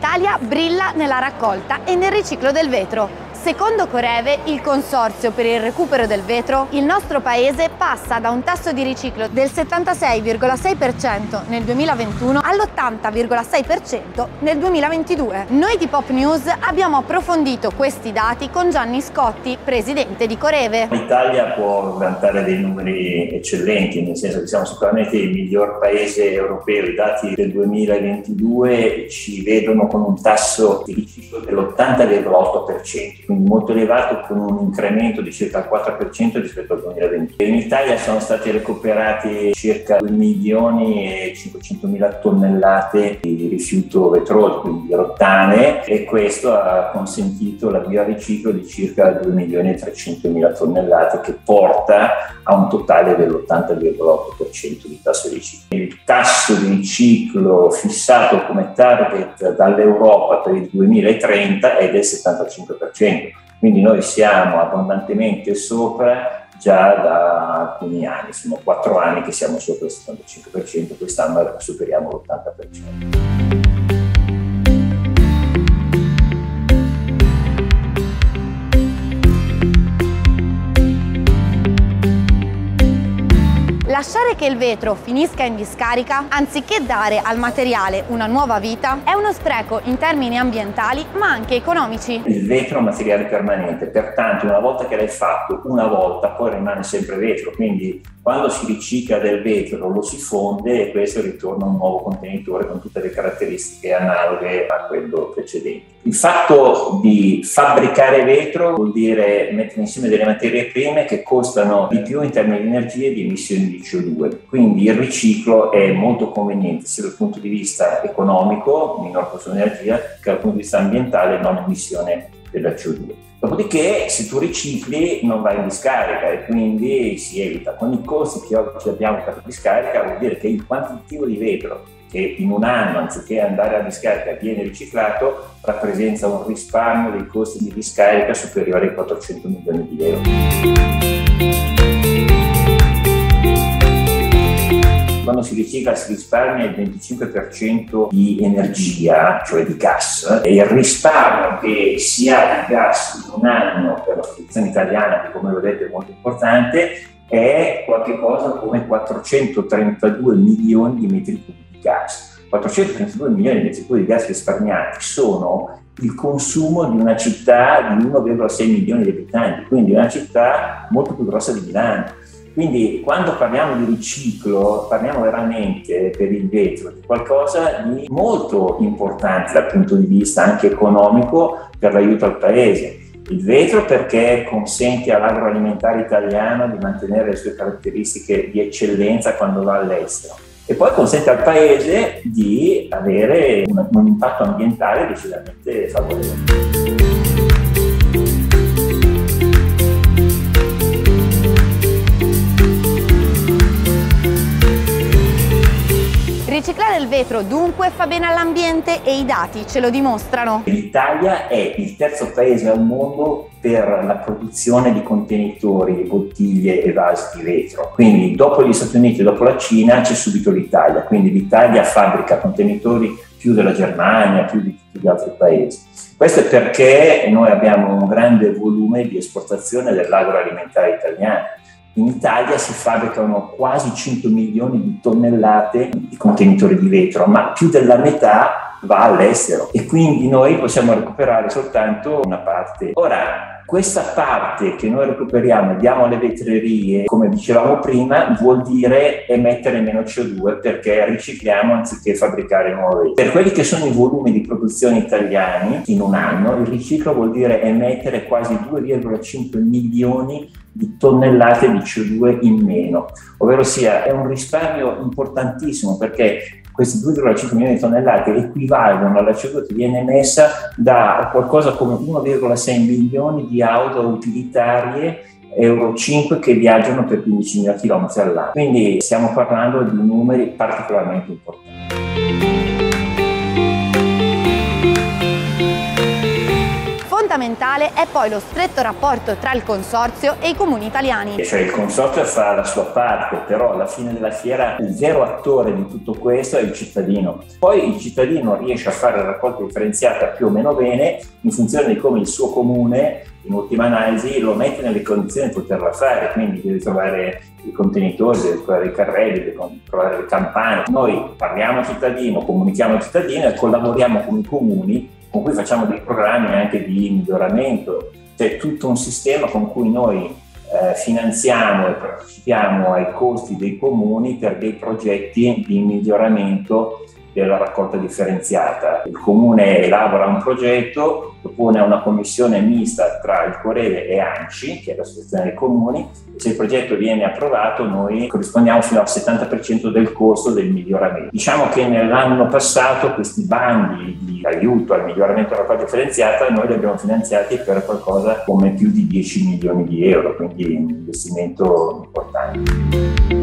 l'Italia brilla nella raccolta e nel riciclo del vetro. Secondo Coreve, il Consorzio per il recupero del vetro, il nostro paese passa da un tasso di riciclo del 76,6% nel 2021 all'80,6% nel 2022. Noi di Pop News abbiamo approfondito questi dati con Gianni Scotti, presidente di Coreve. L'Italia può vantare dei numeri eccellenti, nel senso che siamo sicuramente il miglior paese europeo. I dati del 2022 ci vedono con un tasso di riciclo dell'80,8%. Quindi molto elevato, con un incremento di circa il 4% rispetto al 2020. In Italia sono stati recuperati circa 2.500.000 tonnellate di rifiuto vetroso, quindi di rottame, e questo ha consentito l'avvio al riciclo di circa 2.300.000 tonnellate, che porta a un totale dell'80,8% di tasso di riciclo. Il tasso di riciclo fissato come target dall'Europa per il 2030 è del 75%. Quindi noi siamo abbondantemente sopra già da alcuni anni, sono 4 anni che siamo sopra il 75%, quest'anno superiamo l'80%. Lasciare che il vetro finisca in discarica, anziché dare al materiale una nuova vita, è uno spreco in termini ambientali ma anche economici. Il vetro è un materiale permanente, pertanto una volta che l'hai fatto una volta poi rimane sempre vetro, quindi quando si ricicla del vetro lo si fonde e questo ritorna un nuovo contenitore con tutte le caratteristiche analoghe a quello precedente. Il fatto di fabbricare vetro vuol dire mettere insieme delle materie prime che costano di più in termini di energia e di emissioni di CO2, quindi il riciclo è molto conveniente sia dal punto di vista economico, minor costo di energia, che dal punto di vista ambientale, non emissione della CO2. Dopodiché, se tu ricicli non vai in discarica e quindi si evita. Con i costi che oggi abbiamo per la discarica, vuol dire che il quantitativo di vetro che in un anno, anziché andare a discarica, viene riciclato, rappresenta un risparmio dei costi di discarica superiore ai 400 milioni di euro. Quando si ricicla si risparmia il 25% di energia, cioè di gas, e il risparmio che si ha di gas in un anno per la produzione italiana, che come vedete è molto importante, è qualche cosa come 432 milioni di metri cubi di gas. 432 milioni di metri cubi di gas risparmiati sono il consumo di una città di 1,6 milioni di abitanti, quindi una città molto più grossa di Milano. Quindi quando parliamo di riciclo parliamo veramente per il vetro di qualcosa di molto importante dal punto di vista anche economico per l'aiuto al paese. Il vetro perché consente all'agroalimentare italiano di mantenere le sue caratteristiche di eccellenza quando va all'estero, e poi consente al paese di avere un impatto ambientale decisamente favorevole. Riciclare il vetro dunque fa bene all'ambiente e i dati ce lo dimostrano. L'Italia è il terzo paese al mondo per la produzione di contenitori, bottiglie e vasi di vetro. Quindi dopo gli Stati Uniti e dopo la Cina c'è subito l'Italia. Quindi l'Italia fabbrica contenitori più della Germania, più di tutti gli altri paesi. Questo è perché noi abbiamo un grande volume di esportazione dell'agroalimentare italiano. In Italia si fabbricano quasi 100 milioni di tonnellate di contenitori di vetro, ma più della metà va all'estero e quindi noi possiamo recuperare soltanto una parte. Ora, questa parte che noi recuperiamo e diamo alle vetrerie, come dicevamo prima, vuol dire emettere meno CO2 perché ricicliamo anziché fabbricare nuove. Per quelli che sono i volumi di produzione italiani in un anno, il riciclo vuol dire emettere quasi 2,5 milioni di tonnellate di CO2 in meno, ovvero sia è un risparmio importantissimo perché questi 2,5 milioni di tonnellate equivalgono alla CO2 che viene emessa da qualcosa come 1,6 milioni di auto utilitarie Euro 5 che viaggiano per 15.000 km all'anno. Quindi stiamo parlando di numeri particolarmente importanti. Fondamentale è poi lo stretto rapporto tra il consorzio e i comuni italiani. Cioè il consorzio fa la sua parte, però alla fine della fiera il vero attore di tutto questo è il cittadino. Poi il cittadino riesce a fare la raccolta differenziata più o meno bene in funzione di come il suo comune, in ultima analisi, lo mette nelle condizioni di poterla fare, quindi deve trovare i contenitori, deve trovare i carrelli, deve trovare le campane. Noi parliamo al cittadino, comunichiamo al cittadino e collaboriamo con i comuni con cui facciamo dei programmi anche di miglioramento. C'è tutto un sistema con cui noi finanziamo e partecipiamo ai costi dei comuni per dei progetti di miglioramento della raccolta differenziata. Il comune elabora un progetto, propone a una commissione mista tra il Coreve e ANCI, che è l'associazione dei comuni, e se il progetto viene approvato noi corrispondiamo fino al 70% del costo del miglioramento. Diciamo che nell'anno passato questi bandi di aiuto al miglioramento della raccolta differenziata noi li abbiamo finanziati per qualcosa come più di 10 milioni di euro, quindi un investimento importante.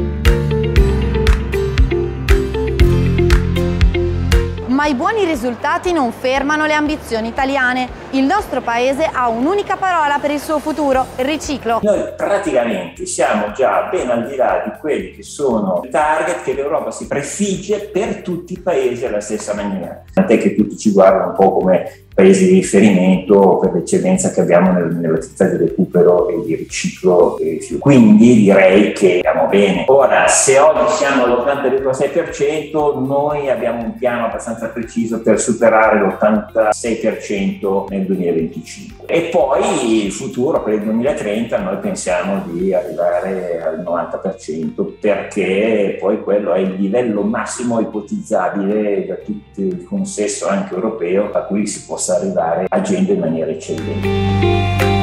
Ma i buoni risultati non fermano le ambizioni italiane. Il nostro paese ha un'unica parola per il suo futuro: riciclo. Noi praticamente siamo già ben al di là di quelli che sono i target che l'Europa si prefigge per tutti i paesi alla stessa maniera. Tant'è che tutti ci guardano un po' come paesi di riferimento per l'eccellenza che abbiamo nell'attività di recupero e di riciclo dei rifiuti. Quindi direi che andiamo bene. Ora, se oggi siamo all'80,6%, noi abbiamo un piano abbastanza preciso per superare l'86% nel 2025. E poi il futuro, per il 2030, noi pensiamo di arrivare al 90%, perché poi quello è il livello massimo ipotizzabile da tutto il consesso anche europeo a cui si possa arrivare agendo in maniera eccellente.